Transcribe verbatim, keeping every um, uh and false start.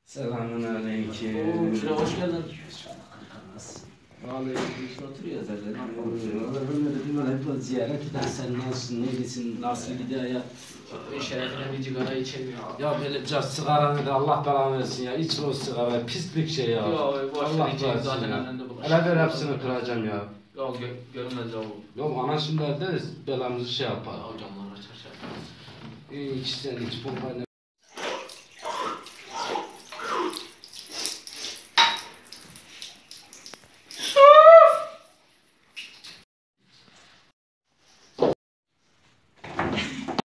Selamünaleyküm. Oo, şuraya hoş geldin. Vallahi işte oturuyor zaten. Öyle dedim öyle bir ziyaret eden sen nasılsın, neredesin, nasıl gidiyor ya? Şerefine bir sigara içelim ya. Ya böyle biraz sigara da Allah belanı versin ya. İçme o sigara, pislik şey ya. Yok, boş ver, Allah içeyim versin zaten ya. önünde bulur. Hele ver hepsini kıracağım ya. Yok, gö görünmez ya o. Yok ana şimdi deriz, belamızı şey yapar. Ya camlar açar şey. İyi iç sen iç, bombayla